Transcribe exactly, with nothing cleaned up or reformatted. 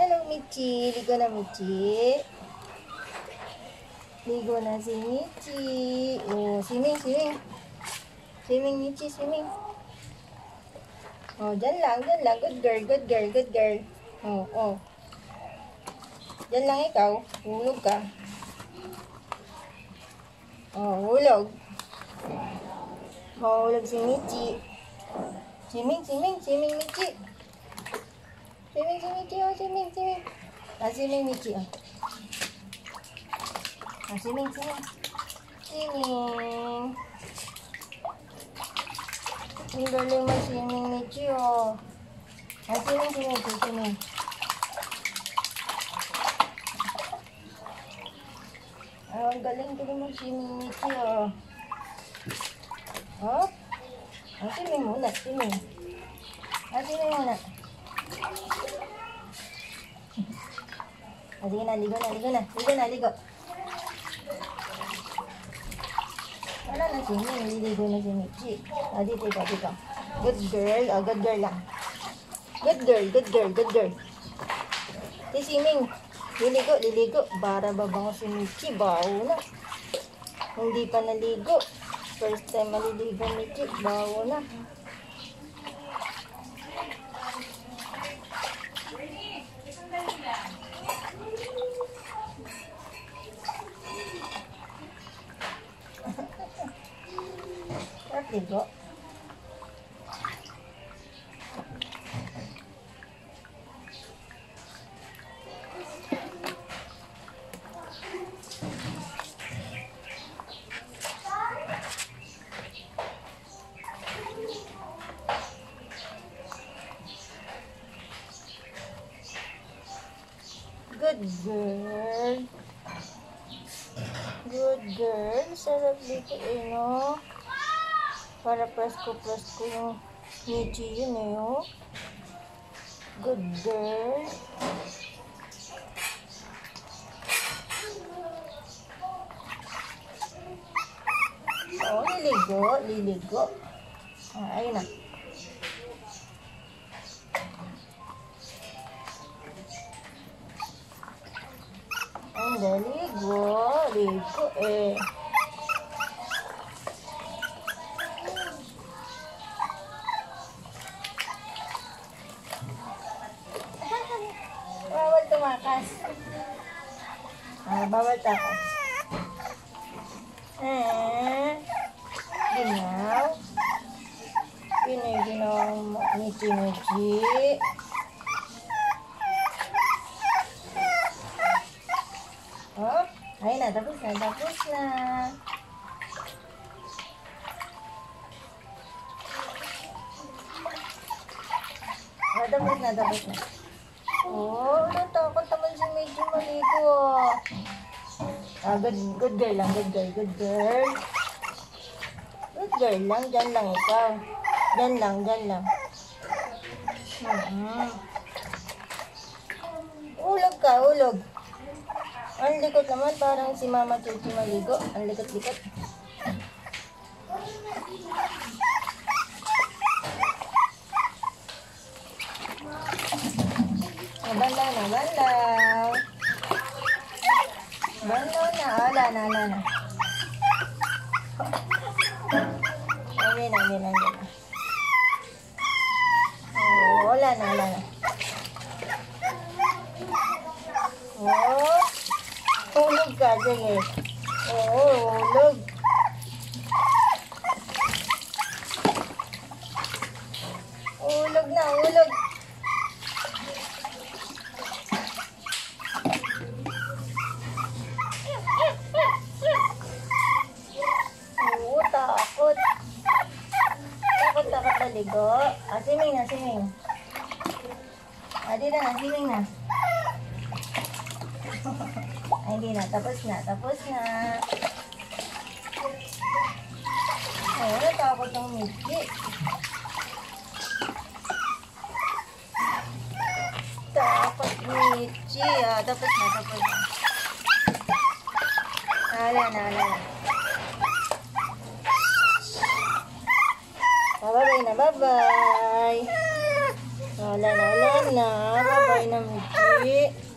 Hello, Michi. Ligo na, Michi. Ligo na si Michi. Oh, swimming, swimming. Swimming, Michi, swimming. Oh, dyan lang, dyan lang. Good girl, good girl, good girl. Oh, oh. Dyan lang ikaw. Hulog ka. Oh, hulog. Mahulog si Michi. Swimming, swimming, swimming, Michi. Swimming, si Michi, oh, swimming, swimming. Ah, swimming, Michi, oh. Ah, swimming, swimming. Swimming. Ang galing mag-swimming, Michi, oh. Ah, swimming, swimming, swimming. Ah, ang galing ko naman swimming, Michi, oh. Oh? Ah, swimming muna, swimming. Ah, swimming muna. Ah, sige na, ligo na, ligo na. Ligo na, ligo. Wala na swimming, liligo na si Michi. Ah, dito, dito, dito. Good girl, ah, good girl lang. Good girl, good girl, good girl. Si swimming. Liligo, liligo. Para babango si Michi, bawo na. Hindi pa naligo. First time maliligo Michi, bawo na. Sarap ligo. Good girl. Good girl. Sarap dito eh, no? Para presko-presko yung Michi yun eh, oh. Good girl. Oh, liligo. Liligo. Ah, ayun na. Ang daligo, ligo eh. Bawal tumakas. Ah, bawal takas. Eh, ginaw. Ginaw-ginaw Michi-Michi. Oh, ayun na, tapos na, tapos na. Oh, tapos na, tapos na. Oh, natakot naman si Michi maligo. Ah, good, good girl lang, good girl, good girl. Good girl lang, dyan lang ikaw. Dyan lang, dyan lang. Hmm. Ulog ka, ulog. Ang likot naman, parang si Mama Chuchi maligo. Ang likot-likot. Oh, bandaw na, bandaw. Bandaw na, wala na, wala na. Amin, amin, amin. Oh, wala na, wala na. Oh. Hulog ka, sige. Oo, hulog. Hulog na, hulog. Oo, takot. Takot, takot na ligo. Ah, swimming na, swimming. Ah, di na, swimming na. Ay, hindi na. Tapos na. Tapos na. Oh, natakot ang Michi. Takot Michi. Ah, tapos na. Tapos na. Ala na, ala na. Bye-bye na, bye-bye. Wala na, wala na. Bye-bye na, Michi. Di.